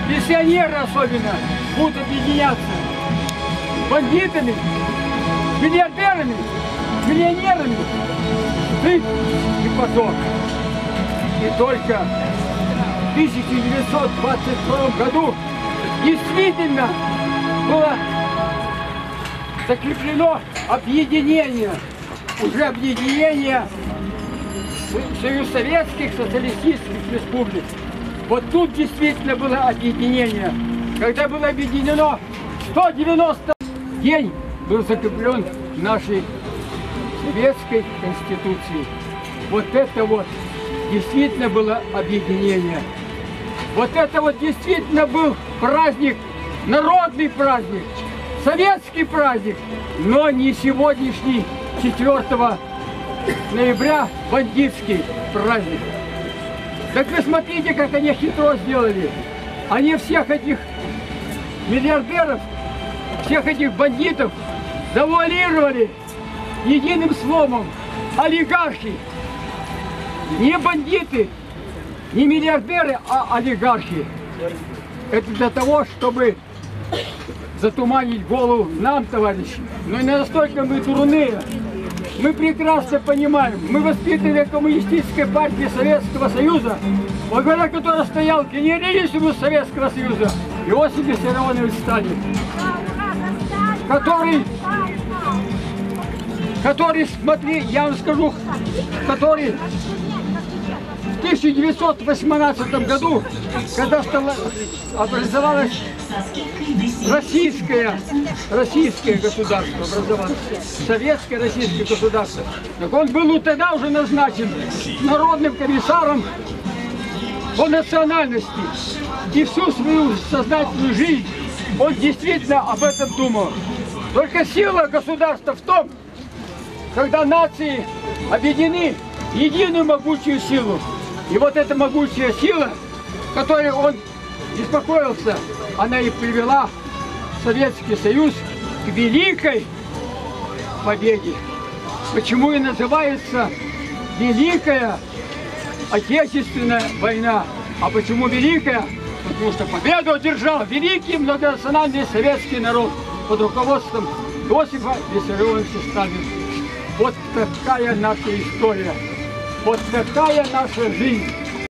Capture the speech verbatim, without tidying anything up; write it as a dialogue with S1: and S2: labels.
S1: пенсионеры особенно, будут объединяться бандитами, миллиардерами, миллионерами. Стыд и позор. И только в тысяча девятьсот двадцать втором году действительно было закреплено объединение, уже объединение Союз Советских Социалистических Республик. Вот тут действительно было объединение, когда было объединено сто девяностый день, был закреплен в нашей Советской Конституции. Вот это вот действительно было объединение. Вот это вот действительно был праздник, народный праздник, советский праздник, но не сегодняшний четвёртого ноября бандитский праздник. Так вы смотрите, как они хитро сделали. Они всех этих миллиардеров, всех этих бандитов завуалировали единым словом олигархи. Не бандиты, не миллиардеры, а олигархи. Это для того, чтобы затуманить голову нам, товарищи. Но не настолько мы дурные. Мы прекрасно понимаем, мы воспитаны в коммунистической партии Советского Союза, во главе которой стоял генералиссимус Советского Союза Иосиф Виссарионович Сталин, который, который, смотри, я вам скажу, который в тысяча девятьсот восемнадцатом году, когда стало, образовалось российское, российское государство, образовалось, советское российское государство, так он был тогда уже назначен народным комиссаром по национальности. И всю свою сознательную жизнь он действительно об этом думал. Только сила государства в том, когда нации объединены в единую могучую силу. И вот эта могучая сила, которой он беспокоился, она и привела Советский Союз к великой победе. Почему и называется Великая Отечественная война? А почему великая? Потому что победу одержал великий многонациональный советский народ под руководством Иосифа Виссарионовича Сталина. Вот такая наша история. Вот такая наша жизнь.